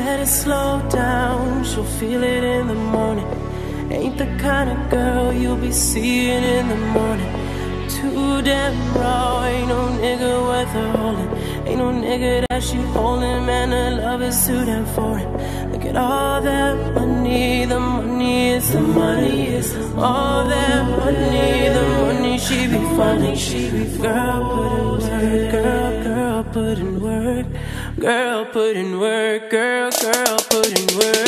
let it slow down, she'll feel it in the morning. Ain't the kind of girl you'll be seeing in the morning. Too damn raw, ain't no nigga worth her holding. Ain't no nigga that she holding, man, her love is too damn foreign. Look at all that money, the money is the money. All that money, the money she be finding. Girl, put in work, girl, put in work. Girl, put in work, girl, put in work.